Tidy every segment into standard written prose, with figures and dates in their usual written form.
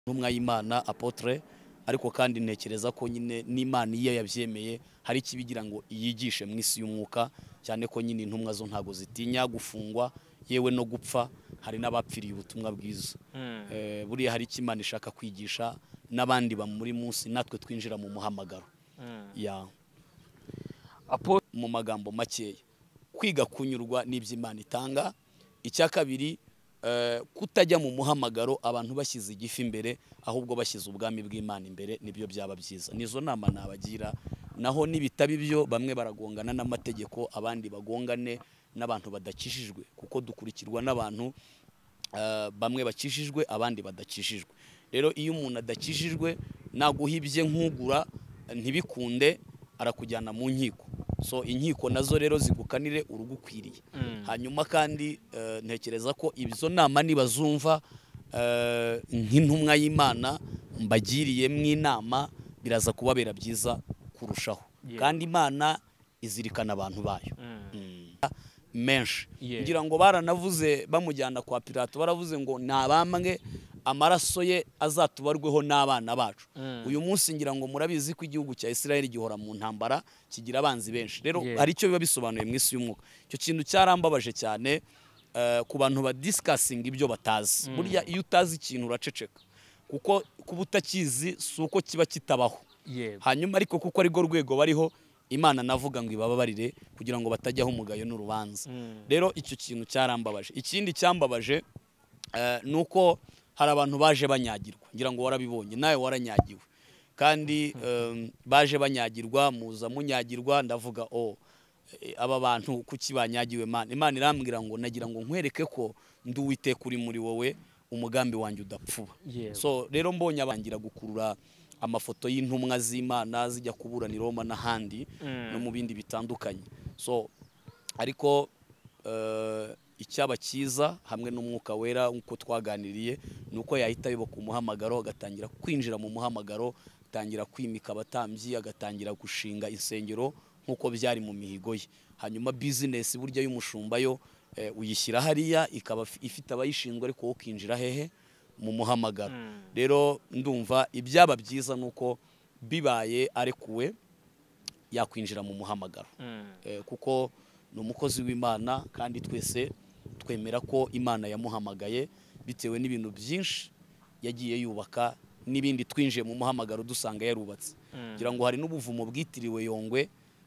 ntumwa y'Imana Apotre, ariko kandi ntekereza ko nyine n'Imana iyo yabyemeye hari ikibigira ngo yigishe mu isi y'umwuka, cyane ko nyine intumwa zo ntago zitinya gufungwa yewe no gupfa, hari n'abapfiriye ubutumwa bwiza. Buriya hari Imana ishaka kwigisha n'abandi bamuri munsi, natwe twinjira mu muhamagaro. Mu magambo makeya, kwiga kunyurwa n'iby'Imana itanga. Icya kabiri, kutajya mu muhamagaro abantu bashyize igifi imbere, ahubwo bashyize ubwami bw'Imana imbere, nibyo byaba byiza. Nizo nama nabagira. Naho nibitaba ibyo, bamwe baragongana n'amategeko, abandi bagongane n'abantu badakishijwe, kuko dukurikirwa n'abantu bamwe bakishijwe abandi badakishijwe. Rero iyo umuntu adakishijwe naguhibye nkugura ntibikunde, arakujyana mu nkiko. So inkiko nazo rero zigukanire urugukwiriye. Hanyuma kandi ntekereza ko ibyo nama nibazumva nk'intumwa y'Imana mbagiriye mw'inama, biraza kubabera byiza kurushaho. Kandi Imana izirikana abantu bayo menshi. Ngira ngo baranavuze bamujyana kwa Pilato, baravuze ngo nabambwe amaraso ye azatubarweho n'abana bacu. Uyu munsi ngira ngo murabizi ko igihugu cya Israel gihora mu ntambara, kigira abanzi benshi. Rero hari icyo biba bisobanuye mu isi y'umwuka. Icyo kintu cyarambabaje cyane ku bantu badiscussing ibyo batazi. Burya iyo utazi ikintu uraceceka, kuko kuba utakizi si uko kiba kitabaho. Hanyuma ariko kuko ari go rwego bariho, Imana navuga ngo ibababarire kugira ngo batajyaho umugayo n'urubanza. Rero icyo kintu cyarambabaje. Ikindi cyambabaje nuko hari abantu baje banyagirwa. Ngira ngo warabibonye, nawe waranyagiwe. Kandi baje banyagirwa, muza munyagirwa, ndavuga aba bantu kuki banyagiwe Mana? Imana irambwira ngo nagira ngo nkwereke ko ndi Uwiteka uri muri wowe, umugambi wanjye udapfuba. So rero mbonye abangira gukurura amafoto y'intumwa z'Imana zijya kuburana i Roma n'ahandi no mu bindi bitandukanye. So ariko icyaba cyiza hamwe n'umwuka wera nkuko twaganiriye, nuko yahita biboka umuhamagaro, agatangira kwinjira mu muhamagaro, atangira kwimika abatambyi, agatangira gushinga insengero nkuko byari mu mihigo ye. Hanyuma business burya y'umushumba yo uyishyira hariya, ikaba ifite abayishinzwe, ariko wo kinjira hehe? Mu muhamagaro. Rero ndumva ibyaba byiza nuko bibaye arekuwe yakwinjira mu muhamagaro, kuko ni umukozi w'Imana, kandi twese twemera ko Imana yamuhamagaye bitewe n'ibintu byinshi yagiye yubaka, n'ibindi twinjiye mu muhamagaro dusanga yarubatse. Kugira ngo hari n'ubuvumo bwitiriwe Yongwe,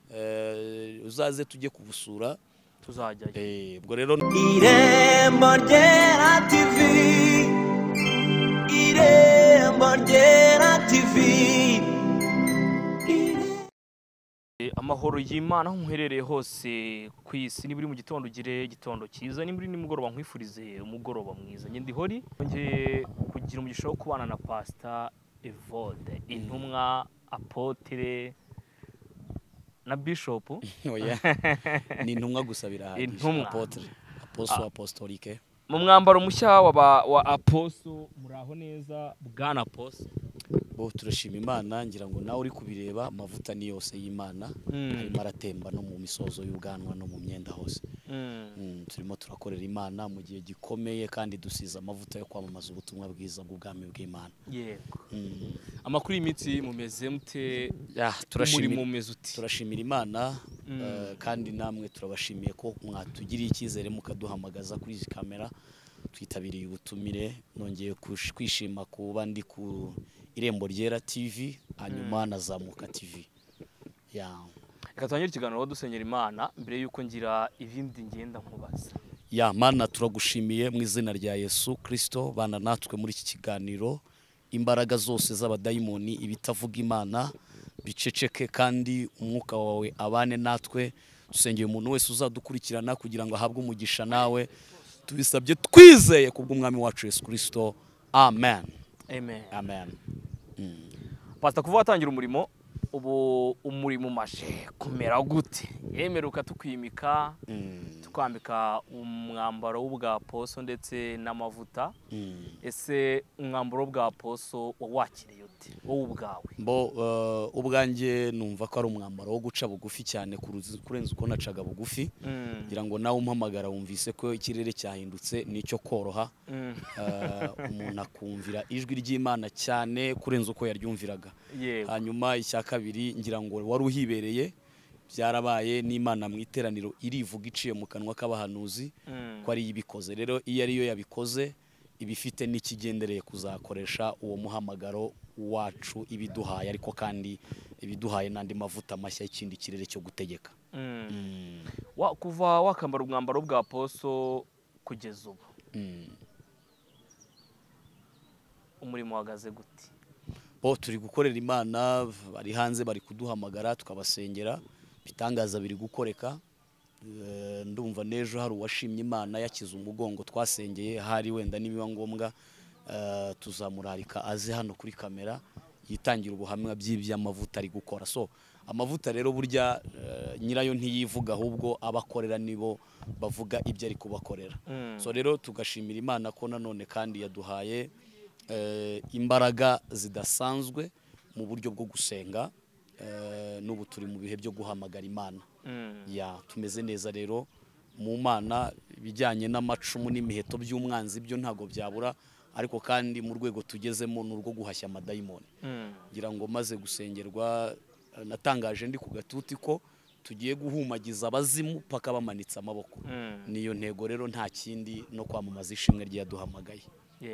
uzaze tujye kubusura tuzajyayo. Ubwo rero Irembo Ryera TV, Irembo Ryera TV. Amahoro y'Imana aho muherereye hose ku isi. Niba uri mu gitondo ugire igitondo cyiza, niba uri nimugoroba nkwifurize umugoroba mwiza. Njye ndihori ngiye kugira umugisha wo kubana na Pastor Evode, intumwa, Apotre na Bishop. ni intumwa gusa birahagije. Apotre, Apostle Apostolique. Mu mwambaro mushya wa Apostle, muraho neza bwana Apostle? Turashima Imana. Ngira ngo nawe uri kubireba, amavuta ni yose y'Imana arimo aratemba no mu misozo y'ubwanwa no mu myenda hose. Turimo turakorera Imana mu gihe gikomeye, kandi dusiza amavuta yo kwamamaza ubutumwa bwiza bw'ubwami bw'Imana. Amakuru y'imitsi mumeze mute? Turashimira Imana, kandi namwe turabashimiye ko mwatugiriye icyizere mukaduhamagaza kuri izi kamera. Twitabiriye ubutumire, nongeye kwishima kuba ndi ku Irembo Ryera TV, hanyuma na Zamuka TV. Reka tangire ikiganiro dusenyera Imana mbere yuko ngira ibindi ngenda nkubaza. Mana, turagushimiye mu izina rya Yesu Kristo, bana natwe muri iki kiganiro. Imbaraga zose z'abadayimoni, ibitavuga Imana biceceke, kandi umwuka wawe abane natwe. Dusengeye umuntu wese uzadukurikirana kugira ngo ahabwe umugisha nawe, tubisabye twizeye kubw'umwami wacu Yesu Kristo. Amen. Amen. Amen. Pastor, kuva watangira umurimo ubu umurimo umaje kumera gute? Yemeruka tukwimika tukwambika umwambaro w'ubwaposo ndetse n'amavuta. Ese umwambaro w'ubwaposo wawakiriye ute wowe ubwawe? Ubwanjye numva ko ari umwambaro wo guca bugufi cyane kurenza uko nacaga bugufi, ngira ngo nawe umpamagara wumvise ko ikirere cyahindutse nicyo koroha, umuntu akumvira ijwi ry'Imana cyane kurenza uko yaryumviraga. Hanyuma icya kabiri ngira ngo wari uhibereye, byarabaye n'Imana mu iteraniro irivuga iciye mu kanwa k'abahanuzi ko ari ibikoze. Rero iyo ariyo yabikoze ibifite n'ikigendereye kuzakoresha uwo muhamagaro wacu ibiduhaye, ariko kandi ibiduhaye n'andi mavuta mashya y'ikindi kirere cyo gutegeka. Kuva wakambara umwambaro w'ubwaposo kugeza ubu umurimo uhagaze gute? Turi gukorera Imana, bari hanze bari kuduhamagara tukabasengera, bitangaza biri gukoreka. Ndumva n'ejo hari uwashimye Imana yakize umugongo twasengeye, hari wenda nibiba ngombwa tuzamurarika aze hano kuri kamera yitangira ubuhamya by'iby'amavuta ari gukora. So amavuta rero burya nyirayo ntiyivuga, ahubwo abakorera nibo bavuga ibyo ari kubakorera. So rero tugashimira Imana ko nanone kandi yaduhaye imbaraga zidasanzwe mu buryo bwo gusenga, n'ubu turi mu bihe byo guhamagara Imana. Tumeze neza rero mu Mana, ibijyanye n'amacumu n'imiheto by'umwanzi byo ntago byabura, ariko kandi mu rwego tugezemo n'urwo guhashya amadayimoni. Ngira ngo maze gusengerwa natangaje ndi ku gatuti ko tugiye guhumagiza abazimu paka bamanitse amaboko. Niyo ntego rero, nta kindi, no kwamamaza ishimwe ryaduhamagaye.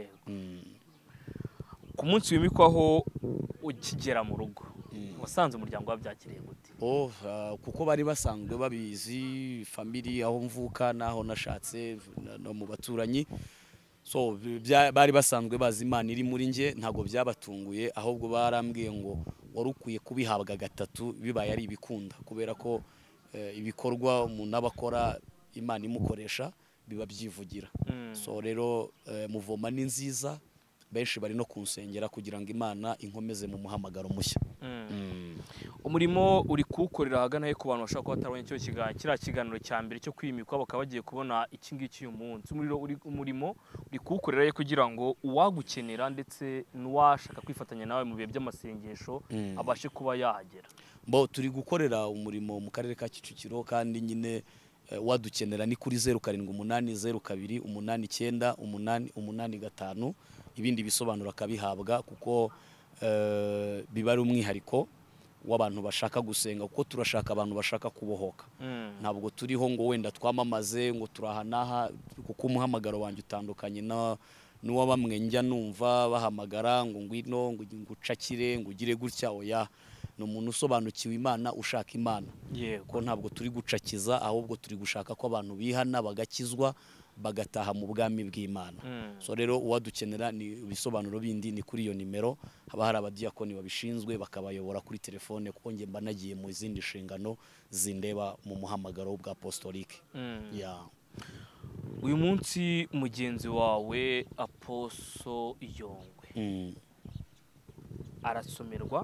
Ku munsi wimikwaho ukigera mu rugo wasanze umuryango wabyakiriye gute? Kuko bari basanzwe babizi, family aho mvuka naho nashatse no mu baturanyi, so bari basanzwe bazi Imana iri muri nge, ntago byabatunguye, ahubwo barambwiye ngo warukwiye kubihabwa gatatu bibaye ari ibikunda, kubera ko ibikorwa umuntu abakora Imana imukoresha biba byivugira. So rero muvoma ni nziza, benshi bari no kunsengera kugira ngo Imana inkomeze mu muhamagaro mushya. Umurimo uri kuwukorera ahagana he ku bantu bashaka kuba batarabonye kiriya kiganiro cya mbere cyo kwimikwa bakaba bagiye kubona iki ngiki uyu munsi? Umurimo uri kuwukorera he kugira ngo uwagukenera ndetse n'uwashaka kwifatanya nawe mu bihe by'amasengesho abashe kuba yahagera? Turi gukorera umurimo mu karere ka Kicukiro, kandi nyine wadukenera ni kuri 0782898885, ibindi bisobanuro akabihabwa, kuko biba ari umwihariko w'abantu bashaka gusenga, kuko turashaka abantu bashaka kubohoka. Ntabwo turiho ngo wenda twamamaze ngo turahanaha, kuko umuhamagaro wanjye utandukanye n'uwa bamwe njya numva bahamagara ngo ngwino ngo ngucakire ngo ugire gutya. Oya, ni umuntu usobanukiwe Imana, ushaka Imana. Ko ntabwo turi gucakiza, ahubwo turi gushaka ko abantu bihana bagakizwa bagataha mu bwami bw'Imana. So rero uwadukenera ni ibisobanuro bindi ni kuri iyo nimero, haba hari abadiyakoni babishinzwe bakabayobora kuri telefone, kuko nge mba nagiye mu zindi nshingano zindeba mu muhamagaro bwa apostolique. Uyu munsi mugenzi wawe Aposo Yongwe arasomerwa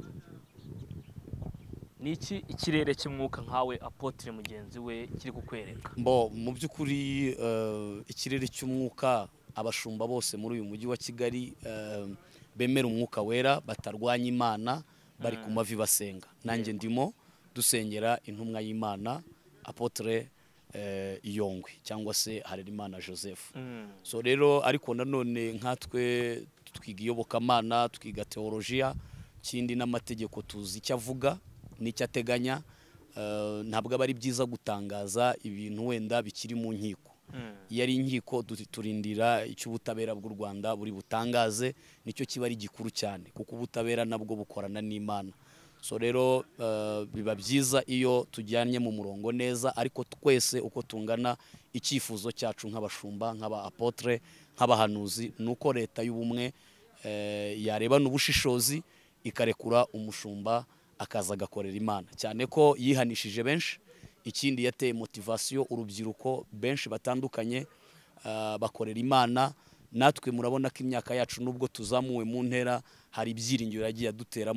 niki ikirere cy'umwuka nkawe apotre mugenzi we kiri kukwereka? Mu by'ukuri ikirere cy'umwuka, abashumba bose muri uyu mujyi wa Kigali bemera umwuka wera, batarwanya Imana, bari ku mavi basenga. Nanjye ndimo dusengera intumwa y'Imana Apotre Yongwe cyangwa se Harerimana Joseph. So rero ariko nanone nkatwe twiga iyobokamana, twiga teologiya, kindi n'amategeko tuzi icyo avuga n'icyo ateganya. Ntabwo aba ari byiza gutangaza ibintu wenda bikiri mu nkiko. Iyo ari inkiko turindira icyo ubutabera bw'u Rwanda buri butangaze, nicyo kiba ari gikuru cyane, kuko ubutabera nabwo bukorana n'Imana. So rero biba byiza iyo tujyanye mu murongo neza, ariko twese uko tungana, icyifuzo cyacu nk'abashumba, nk'aba apotre, nk'abahanuzi, nuko leta y'ubumwe yareba n'ubushishozi ikarekura umushumba akaza agakorera Imana, cyane ko yihanishije benshi. Ikindi yateye motivation urubyiruko benshi batandukanye bakorera Imana. Natwe murabona ko imyaka yacu nubwo tuzamuwe mu ntera, hari ibyiringiro yagiye aduteramo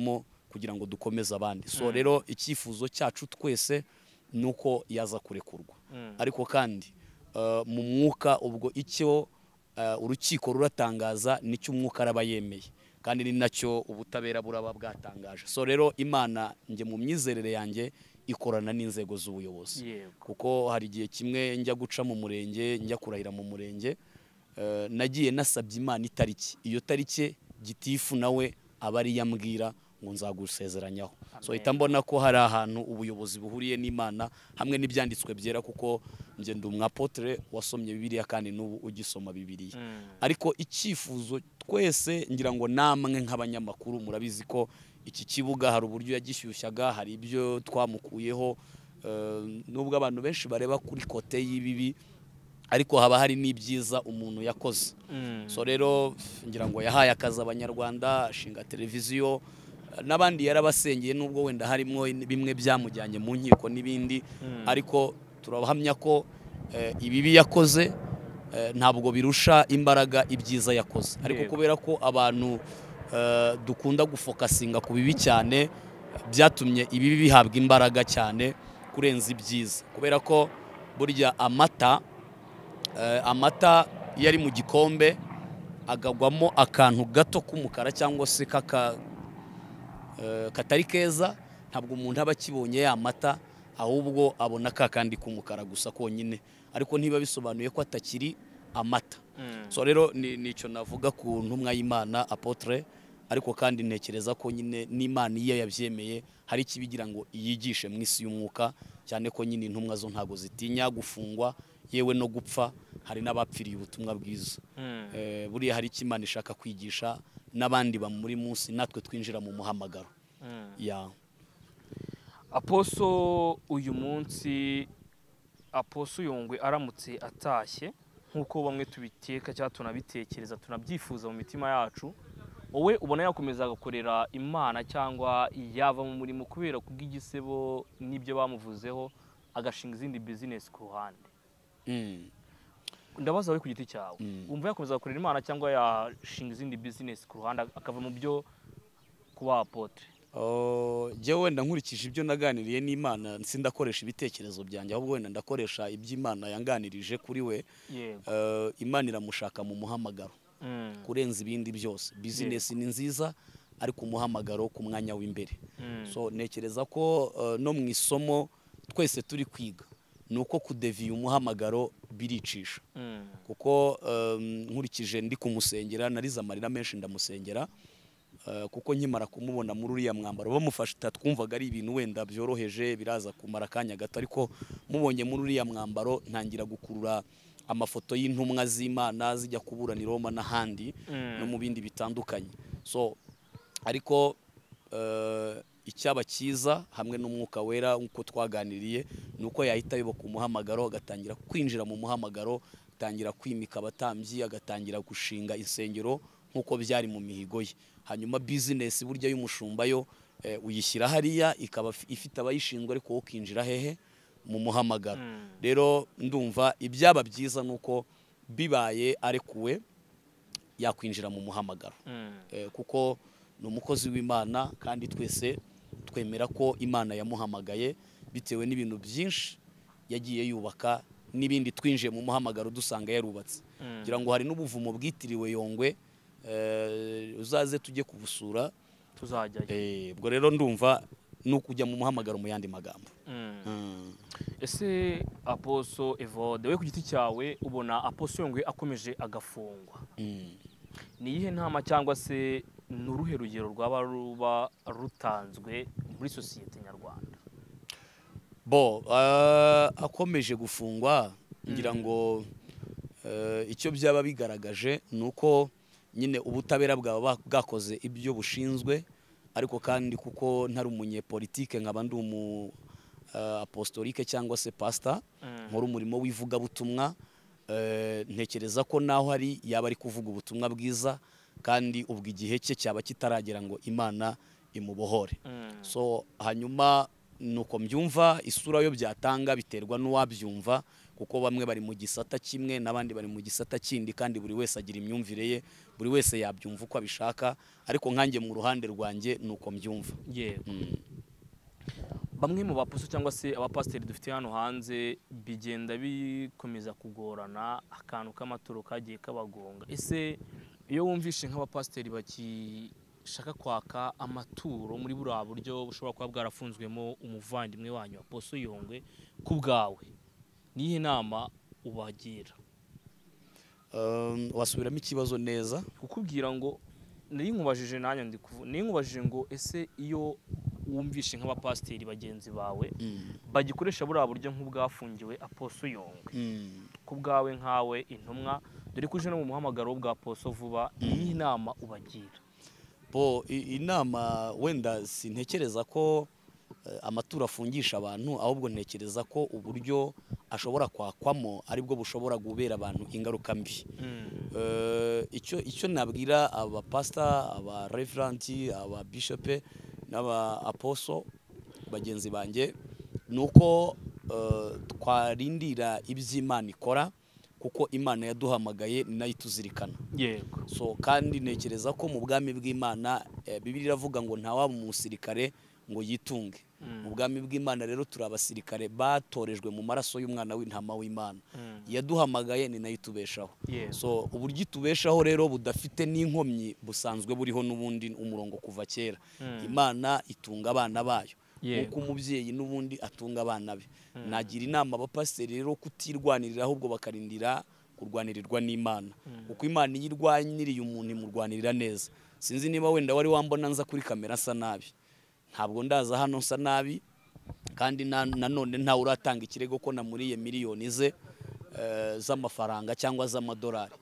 kugira ngo dukomeze abandi. So rero icyifuzo cyacu twese nuko yaza kurekurwa, ariko kandi mu mwuka ubwo icyo urukiko ruratangaza nicyo umwuka araba yemeye, kandi ni nacyo ubutabera buraba bwatangaje. So rero Imana nge mu myizerere yanjye ikorana n'inzego z'ubuyobozi, kuko hari igihe kimwe njya guca mu murenge, njya kurahira mu murenge, nagiye nasabye Imana itariki, iyo tariki gitifu nawe aba ari yambwira ngo nzagusezeranyaho. So hita mbona ko hari ahantu ubuyobozi buhuriye n'Imana hamwe n'ibyanditswe byera, kuko nge ndi umwapotre wasomye Bibiliya kandi n'ubu ugisoma Bibiliya. Ariko icyifuzo twese ngira ngo namwe nk'abanyamakuru murabizi ko iki kibuga hari uburyo yagishyushyaga, hari ibyo twamukuyeho, nubwo abantu benshi bareba kuri kote y'ibibi, ariko haba hari n'ibyiza umuntu yakoze. So rero ngira ngo yahaye akazi abanyarwanda, ashinga televiziyo, n'abandi yarabasengeye nubwo wenda harimo bimwe byamujyanye mu nkiko n'ibindi, ariko turahamya ko ibibi yakoze ntabwo birusha imbaraga ibyiza yakoze. Ariko kubera ko abantu dukunda gufokasinga ku bibi cyane, byatumye ibibi bihabwa imbaraga cyane kurenza ibyiza, kubera ko burya amata iyo ari mu gikombe agagwamo akantu gato k'umukara cyangwa se katari keza, ntabwo umuntu aba akibonye ya mata, ahubwo abona kandi k'umukara gusa konyine, ariko ntiba bisobanuye ko atakiri amata. So rero nicyo navuga ku ntumwa y'Imana Apotre, ariko kandi ntekereza ko nyine n'Imana iyo yabyemeye hari ikibigira ngo yigishe mu isi y'umwuka, cyane ko nyine intumwa zo ntago zitinya gufungwa, yewe no gupfa. Hari n'abapfiriye ubutumwa bwiza. Buriya hari icyo Imana ishaka kwigisha n'abandi bamuri munsi, natwe twinjira mu muhamagaro. Aposo, uyu munsi Aposo Yongwe aramutse atashye nk'uko bamwe tubiteka cyangwa tunabitekereza tunabyifuza mu mitima yacu, wowe ubona yakomeza agakorera Imana cyangwa yava mu murimo kubera kubw'igisebo n'ibyo bamuvuzeho agashinga izindi business ku ruhande? Ndabaza wowe ku giti cyawe, umva yakomeza agakorera Imana cyangwa yashinga izindi business ku ruhande akava mu byo kuba apotre? Jyewe wenda nkurikije ibyo naganiriye n'Imana, sindakoresha ibitekerezo byanjye, ahubwo wenda ndakoresha iby'Imana yanganirije kuri we. Imana iramushaka mu muhamagaro kurenza ibindi byose. Business ni nziza, ariko umuhamagaro ku mwanya w'imbere. So ntekereza ko no mu isomo twese turi kwiga nuko kudeviya umuhamagaro biricisha, kuko nkurikije ndi kumusengera narize amarira menshi ndamusengera, kuko nkimara kumubona muri uriya mwambaro bamufashe, twumvaga ari ibintu wenda byoroheje biraza kumara akanya gato, ariko mubonye muri uriya mwambaro ntangira gukurura amafoto y'intumwa z'Imana zijya kuburana i Roma n'ahandi no mu bindi bitandukanye. So ariko icyaba cyiza hamwe n'umwuka wera nk'uko twaganiriye nuko yahita yoboka umuhamagaro, agatangira kwinjira mu muhamagaro, agatangira kwimika abatambyi, agatangira gushinga insengero nk'uko byari mu mihigo ye. Hanyuma business burya y'umushumba yo uyishyira hariya ikaba ifite abayishinzwe, ariko wowe ukinjira hehe? Mu muhamagaro. Rero ndumva ibyaba byiza nuko bibaye arekuwe yakwinjira mu muhamagaro, kuko ni umukozi w'Imana, kandi twese twemera ko Imana yamuhamagaye bitewe n'ibintu byinshi yagiye yubaka, n'ibindi twinjiye mu muhamagaro dusanga yarubatse. Kugira ngo hari n'ubuvumo bwitiriwe Yongwe, uzaze tujye kubusura tuzajyayo. Ubwo rero ndumva nuko ujya mu muhamagaro mu yandi magambo. Ese Aposo Evode, we ku giti cyawe ubona Aposo Yongwe akomeje agafungwa, ni iyihe ntama cyangwa se ni uruhe rugero rwaba ruba rutanzwe muri sosiyete nyarwanda? Akomeje gufungwa, ngira ngo icyo byaba bigaragaje ni uko nyine ubutabera bwaba bwakoze ibyo bushinzwe, ariko kandi kuko ntari umunyepolitike, nkaba ndi apostolique cyangwa se pastor, nkora umurimo w'ivugabutumwa, ntekereza ko naho hari yaba ari kuvuga ubutumwa bwiza, kandi ubwo igihe cye cyaba kitaragera ngo Imana imubohore. So hanyuma nuko mbyumva, isura yo byatanga biterwa n'uwabyumva, kuko bamwe bari mu gisata kimwe n'abandi bari mu gisata kindi, kandi buri wese agira imyumvire ye, buri wese yabyumva uko abishaka, ariko nkanjye mu ruhande rwanjye nuko mbyumva. yego. Bamwe mu baposo cyangwa se abapasiteri dufite hano hanze bigenda bikomeza kugorana, akantu k'amaturo kagiye kabagonga. Ese iyo wumvishe nk'abapasiteri bakishaka kwaka amaturo muri buriya buryo bushobora kuba bwarafunzwemo umuvandimwe wanyu Aposo Yongwe, ku bwawe niyihe nama ubagira? Wasubiramo ikibazo neza? Kukubwira ngo nari nkubajije nanjye nari nkubajije ngo ese iyo wumvishe nk'abapasiteri bagenzi bawe bagikoresha buriya buryo nk'ubwafungiwe Aposo Yongwe, ku bwawe nkawe intumwa, dore ko uje no mu muhamagaro bwa Aposo vuba, niyihe nama ubagira? Inama wenda sintekereza ko amaturo afungisha abantu, ahubwo ntekereza ko uburyo ashobora kwakwamo aribwo bushobora gubera abantu ingaruka mbi. Icyo nabwira abapasita, aba reveranti, aba bishope n'aba aposo bagenzi banjye, nuko twarindira iby'Imana ikora, kuko Imana yaduhamagaye ni nayo ituzirikana. Yego. So kandi ntekereza ko mu bwami bw'Imana Bibiliya iravuga ngo ntawaba umusirikare ngo yitunge. Mu bwami bw'Imana rero turi abasirikare batorejwe mu maraso y'umwana w'intama w'Imana. Yaduhamagaye ni nayo itubeshaho. So uburyo itubeshaho rero budafite n'inkomyi busanzwe buriho n'ubundi umurongo kuva kera. Imana itunga abana bayo, kuko umubyeyi n'ubundi atunga abana be. Nagira inama abapasiteri rero kutirwanirira, ahubwo bakarindira kurwanirirwa n'Imana, kuko Imana iyo irwaniriye umuntu imurwanirira neza. Sinzi niba wenda wari wambona nza kuri kamera asa nabi, ntabwo ndaza hano nsa nabi, kandi nanone ntawe uratanga ikirego ko namuriye miliyoni ze z'amafaranga cyangwa z'amadolari.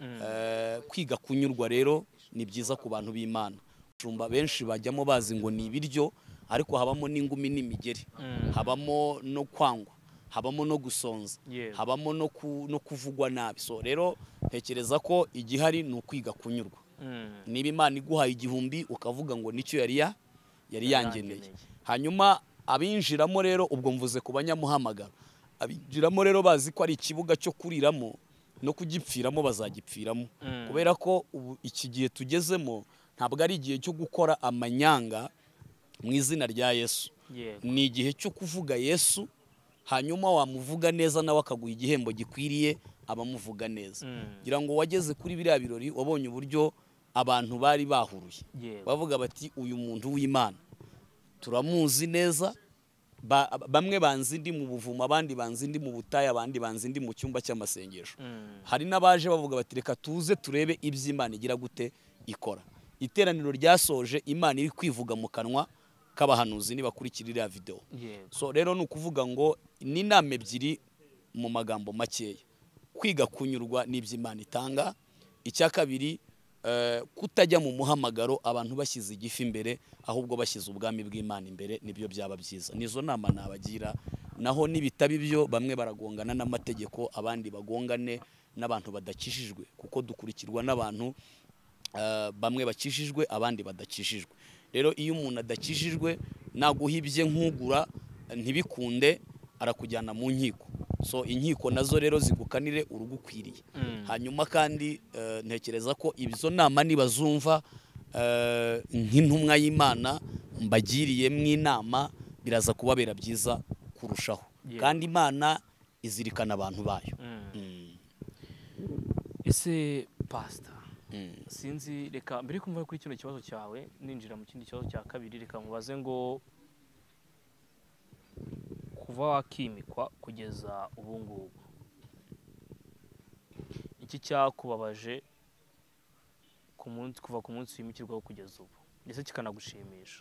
Kwiga kunyurwa rero ni byiza ku bantu b'Imana. Shumba benshi bajyamo bazi ngo ni ibiryo, ariko habamo n'ingumi n'imigeri, habamo no kwangwa, habamo no gusonza, habamo no kuvugwa nabi. So rero ntekereza ko igihari ni ukwiga kunyurwa. Niba Imana iguhaye 1000 ukavuga ngo nicyo yari yangeneye, hanyuma abinjiramo rero, ubwo mvuze ku banyamuhamagaro, abinjiramo rero bazi ko ari ikibuga cyo kuriramo no kugipfiramo, bazagipfiramo, kubera ko ubu iki gihe tugezemo ntabwo ari igihe cyo gukora amanyanga mu izina rya Yesu. Ni igihe cyo kuvuga Yesu, hanyuma wamuvuga neza nawe akaguha igihembo gikwiriye abamuvuga neza. Ngira ngo wageze kuri biriya birori wabonye uburyo abantu bari bahuruye, bavuga bati uyu muntu w'Imana turamuzi neza. Bamwe banzi ndi mu buvumo, abandi banzi ndi mu butayu, abandi banzi ndi mu cyumba cy'amasengesho. Hari n'abaje bavuga bati reka tuze turebe iby'Imana igira gute ikora. Iteraniro ryasoje, Imana iri kwivuga mu kanwa k'abahanuzi nibakurikira iriya video. So rero ni ukuvuga ngo ni inama ebyiri mu magambo makeya: kwiga kunyurwa n'iby'Imana itanga, icya kabiri kutajya mu muhamagaro abantu bashyize igifi imbere, ahubwo bashyize ubwami bw'Imana imbere, nibyo byaba byiza. Nizo nama nabagira. Naho nibitaba ibyo, bamwe baragongana n'amategeko, abandi bagongane n'abantu badakishijwe, kuko dukurikirwa n'abantu bamwe bakishijwe abandi badakishijwe. Rero iyo umuntu adakishijwe naguhibye nkugura ntibikunde, arakujyana mu nkiko. So inkiko nazo rero zigukanire urugukwiriye. Hanyuma kandi ntekereza ko izo nama nibazumva nk'intumwa y'Imana mbagiriye mw'inama, biraza kubabera byiza kurushaho. Kandi Imana izirikana abantu bayo. Ese pastor, sinzi, reka mbere kumva kuri kino kibazo cyawe ninjira mu kindi kibazo cya kabiri, reka mubaze ngo kuva wakimikwa kugeza ubu ngubu, iki cyakubabaje kuva ku munsi wimikirwaho kugeza ubu, ndetse kikanagushimisha?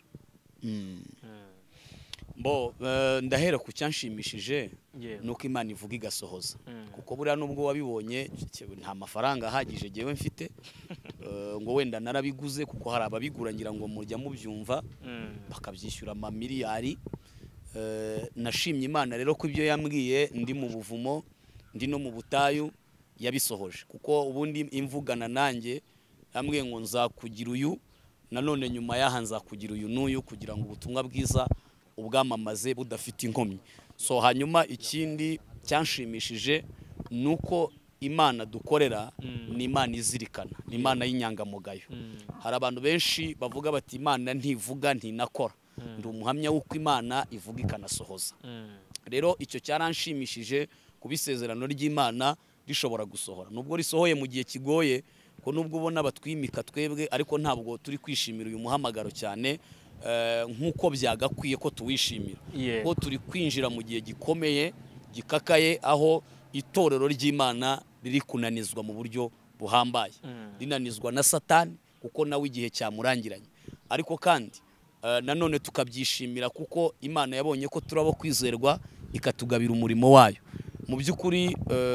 Ndahera ku cyanshimishije, nuko Imana ivuga igasohoza. Kuko buriya nubwo wabibonye nta mafaranga ahagije jewe mfite, ngo wenda narabiguze, kuko hari ababigura ngira ngo mujya mubyumva bakabyishyura amamiliyari. Nashimye Imana rero ko ibyo yambwiye ndi mu buvumo, ndi no mu butayu, yabisohoje. Kuko ubundi imvugana nanjye yambwiye ngo nzakugira uyu, nanone nyuma yaha nzakugira uyu n'uyu, kugira ngo ubutumwa bwiza ubwamamaze budafite inkomyi. So hanyuma ikindi cyanshimishije nuko Imana dukorera ni Imana izirikana, ni Imana y'inyangamugayo. Hari abantu benshi bavuga bati Imana ntivuga ntinakora. Ndi umuhamya w'uko Imana ivuga ikanasohoza. Rero icyo cyaranshimishije kubisezerano ry'Imana rishobora gusohora. Nubwo risohoye mu gihe kigoye, ko nubwo ubona batwimika twebwe, ariko ntabwo turi kwishimira uyu muhamagaro cyane nk'uko byagakwiye ko tuwishimira. Ko turi kwinjira mu gihe gikomeye gikakaye, aho itorero ry'Imana riri kunanizwa mu buryo buhambaye, rinanizwa na Satani kuko nawe igihe cyamurangiranye. Ariko kandi nanone tukabyishimira kuko Imana yabonye ko turabo kwizerwa ikatugabira umurimo wayo. Mu by'ukuri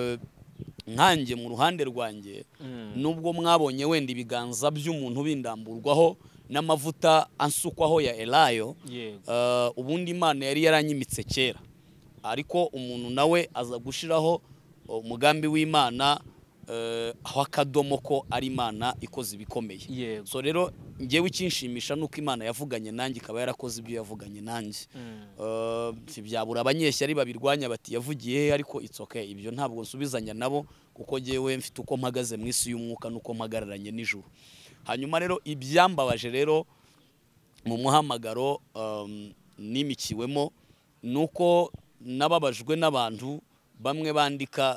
nkanjye mu ruhande rwanjye, nubwo mwabonye wenda ibiganza by'umuntu bindamburwaho n'amavuta ansukwaho ya Elayo, ubundi Imana yari yaranyimitse kera, ariko umuntu nawe aza gushiraho umugambi w'Imana aho akadomo ko ari Imana ikoze ibikomeye. So rero ngewe ikinshimisha nuko Imana yavuganye nanjye, ikaba yarakoze ibyo yavuganye nanjye. Byabura abanyeshyari babirwanya bati yavugiye, ariko it's okay, ibyo ntabwo nsubizanya nabo kuko ngewe mfite uko mpagaze mu isi y'umwuka nuko mpagararanye n'ijuru. Hanyuma rero ibyambabaje rero mu muhamagaro nimikiwemo nuko nababajwe n'abantu bamwe bandika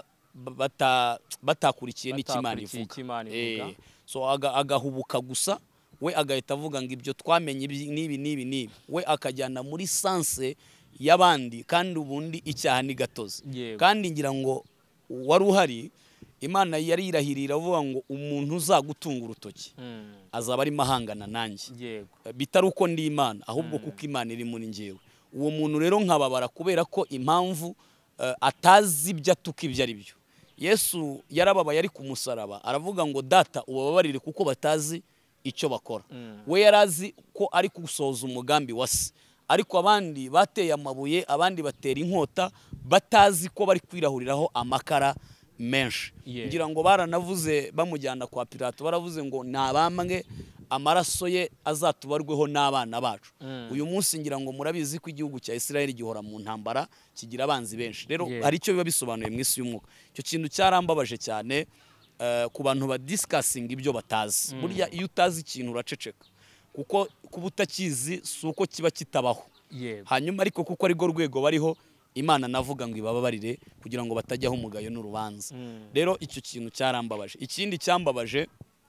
batakurikiye n'Imana ivuga. So agahubuka gusa, we agahita avuga ngo ibyo twamenye nibi, we akajyana muri sanse y'abandi, kandi ubundi icyaha ni gatozi. Kandi ngira ngo wari uhari, Imana yari irahirira avuga ngo umuntu uzagutunga urutoki azaba ari mahangana nanjye, bitari uko ndi Imana, ahubwo kuko Imana iri muri njyewe. Uwo muntu rero nkababara kubera ko impamvu atazi ibyo atuka ibyo ari byo. Yesu yarababaye ari ku musaraba, aravuga ngo Data ubabarire kuko batazi icyo bakora. We yarazi ko ari gusohoza umugambi wa Se, ariko abandi bateye amabuye, abandi batera inkota, batazi ko bari kwirahuriraho amakara menshi. Ngira ngo baranavuze bamujyana kwa Pilato, baravuze ngo nabambwe amaraso ye azatubarweho n'abana bacu. Uyu munsi ngira ngo murabizi ko igihugu cya Israel gihora mu ntambara, kigira abanzi benshi. Rero hari icyo biba bisobanuye mu isi y'umwuka. Icyo kintu cyarambabaje cyane ku bantu ba discussing ibyo batazi. Burya iyo utazi ikintu uraceceka, kuko kuba utakizi si uko kiba kitabaho. Hanyuma ariko kuko ari go rwego bariho, Imana navuga ngo ibababarire kugira ngo batajyaho umugayo n'urubanza. Rero icyo kintu cyarambabaje. Ikindi cyambabaje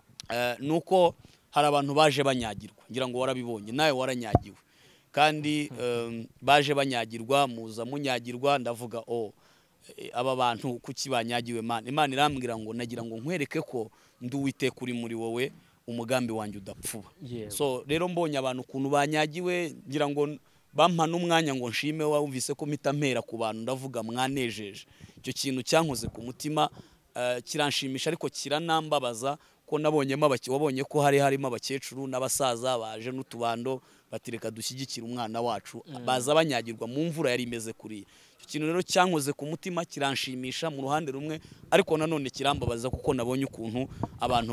nuko hari abantu baje banyagirwa, ngira ngo warabibonye nawe waranyagiwe, kandi baje banyagirwa, muza munyagirwa, ndavuga aba bantu kuki banyagiwe Mana? Imana irambwira ngo nagira ngo nkwereke ko ndi Uwiteka uri muri wowe, umugambi wanjye udapfuba. So rero mbonye abantu ukuntu banyagiwe, ngira ngo bampa n'umwanya ngo nshime, wumvise ko mpita mpera ku bantu ndavuga mwanejeje. Icyo kintu cyankoze ku mutima, kiranshimisha ariko kiranambabaza ko nabonyemo wabonye ko harimo abakecuru n'abasaza baje n'utubando batireka dushyigikira umwana wacu, baza banyagirwa mu mvura yari imeze kuriya. Icyo kintu rero cyankoze ku mutima, kiranshimisha mu ruhande rumwe, ariko nanone kirambabaza kuko nabonye ukuntu abantu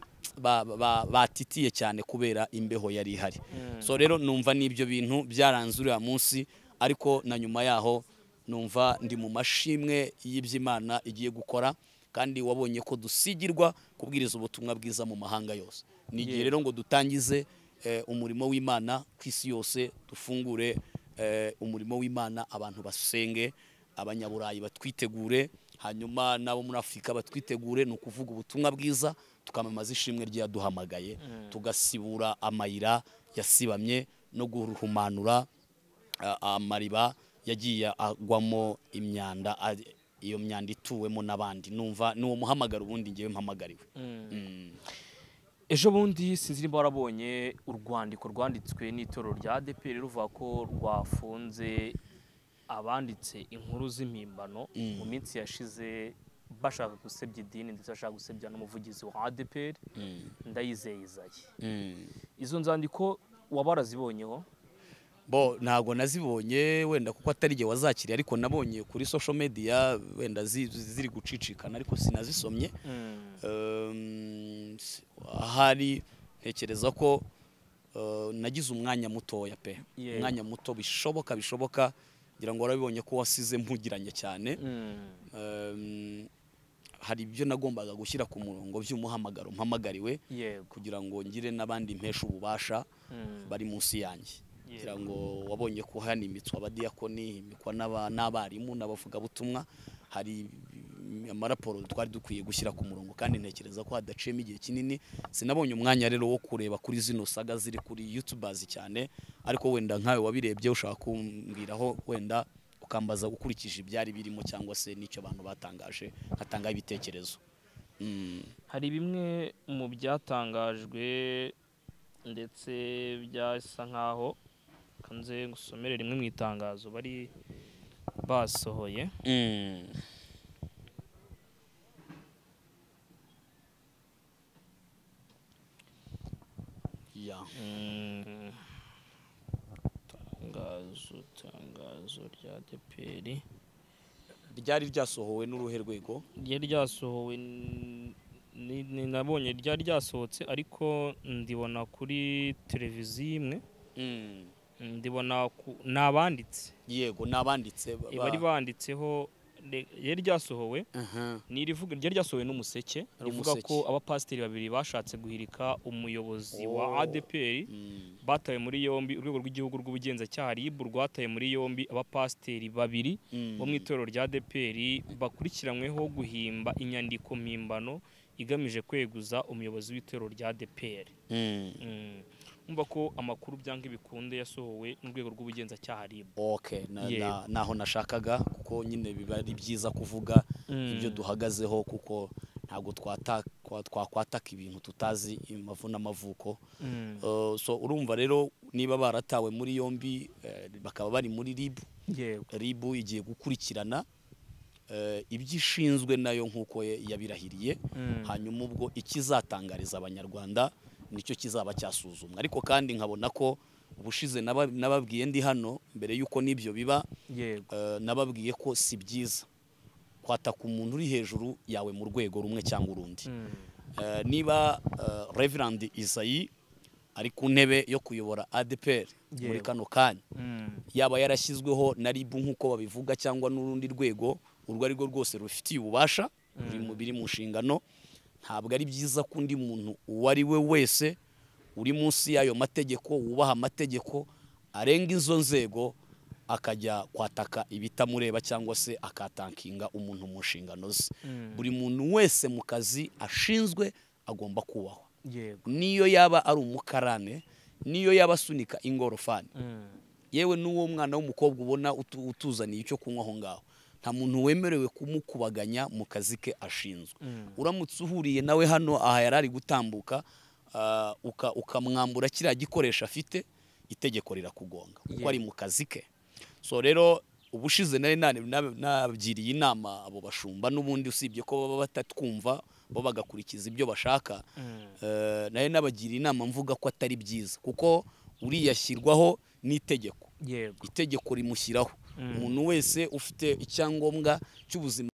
batitiye cyane kubera imbeho yari ihari. So rero numva n'ibyo bintu byaranze uriya munsi, ariko na nyuma yaho numva ndi mu mashimwe y'iby'Imana igiye gukora, kandi wabonye ko dusigirwa kubwiriza ubutumwa bwiza mu mahanga yose. Ni igihe rero ngo dutangize umurimo w'Imana ku isi yose, dufungure umurimo w'Imana, abantu basenge, abanyaburayi batwitegure, hanyuma nabo muri Afurika batwitegure. Ni ukuvuga ubutumwa bwiza, tukamamaza ishimwe ryaduhamagaye, tugasibura amayira yasibamye no guhumanura amariba yagiye agwamo imyanda, iyo myanda ituwemo n'abandi. Numva n'uwo muhamagaro ubundi ngewe mpamagariwe. Ejo bundi sinzi niba warabonye urwandiko rwanditswe n'itorero rya ADEPR ruvuga ko rwafunze abanditse inkuru z'impimbano mu minsi yashize, bashaka gusebya idini ndetse bashaka gusebya n'umuvugizi wa ADEPR Ndayizeye Isaie. Izo nzandiko wabarazibonyeho? Ntago nazibonye, wenda kuko atari igihe wazakiriye, ariko nabonye kuri social media wenda ziri gucicikana, ariko sinazisomye. Ahari ntekereza ko nagize umwanya mutoya pe Yeah. umwanya muto bishoboka ngira ngo warabibonye ko wasize mpugiranye cyane. Hari ibyo nagombaga gushyira ku murongo by'umuhamagaro mpamagariwe yego kugira ngo ngire n'abandi mpesha ububasha bari munsi yanjye. Kugira ngo wabonye ko hanimitswa abadiyakoni, himikwa n'abarimu n'abavugabutumwa, hari amaraporo twari dukwiye gushyira ku murongo, kandi ntekereza ko hadaciyemo igihe kinini. Sinabonye umwanya rero wo kureba kuri zino saga ziri kuri YouTubers cyane, ariko wenda nkawe wabirebye ushaka kumbwiraho wenda ukambaza ukurikije ibyari birimo cyangwa se n'icyo abantu batangaje nkatanga ibitekerezo. hari bimwe mu byatangajwe ndetse byasa nkaho kanze gusomere rimwe mu itangazo bari basohoye. Itangazo rya ADEPR ryari ryasohowe n'uruhe rwego? ryari ryasohowe nabonye ryari ryasohotse, ariko ndibona kuri televiziyo imwe. Ndibona nabanditse, yego nabanditse bari banditseho ryari ryasohowe. Ryari ryasohowe n'umuseke rivuga ko abapasiteri babiri bashatse guhirika umuyobozi wa ADEPR bataye muri yombi. Urwego rw'igihugu rw'ubugenzacyaha RIB rwataye muri yombi abapasiteri babiri bo mu itorero rya ADEPR bakurikiranyweho guhimba inyandiko mpimbano igamije kweguza umuyobozi w'itorero rya ADEPR. Umva ko amakuru byanga ibikunde yasohowe n'urwego rw'ubugenzacyaha RIB. Okay, naho nashakaga, kuko nyine biba ari byiza kuvuga ibyo duhagazeho, kuko ntabwo twakwataka ibintu tutazi imavu n'amavuko. So urumva rero niba baratawe muri yombi bakaba bari muri RIB, RIB igiye gukurikirana ibyishinzwe nayo nkuko yabirahiriye, hanyuma ubwo ikizatangariza abanyarwanda nicyo kizaba cyasuzumwa. Ariko kandi nkabona ko ubushize nababwiye ndi hano mbere yuko nibyo biba, nababwiye ko si byiza kwataka umuntu uri hejuru yawe mu rwego rumwe cyangwa urundi. Niba Reverend Isayi ari ku ntebe yo kuyobora ADEPR muri kano kanya, yaba yarashyizweho na RIB nkuko babivuga cyangwa n'urundi rwego urwo ari rwo rwose rufitiye ububasha biri mu nshingano, ntabwo ari byiza ko undi muntu uwo ari we wese uri munsi y'ayo mategeko, wubaha amategeko, arenga izo nzego akajya kwataka ibitamureba cyangwa se akatankinga umuntu mu nshingano ze. Buri muntu wese mu kazi ashinzwe agomba kubahwa, niyo yaba ari umukarane, niyo yaba asunika ingorofani, yewe n'uwo mwana w'umukobwa ubona utuzaniye icyo kunywa aho ngaho, nta muntu wemerewe kumukubaganya mu kazi ke ashinzwe. Uramutse uhuriye nawe hano aha yari ari gutambuka ukamwambura kiriya gikoresho afite, itegeko rirakugonga kuko ari mu kazi ke. So rero ubushize nari nabyiriye inama abo bashumba, n'ubundi usibye ko baba batatwumva bo bagakurikiza ibyo bashaka, nari nabagira inama mvuga ko atari byiza, kuko uriyashyirwaho n'itegeko, itegeko rimushyiraho. Umuntu wese ufite icyangombwa cy'ubuzima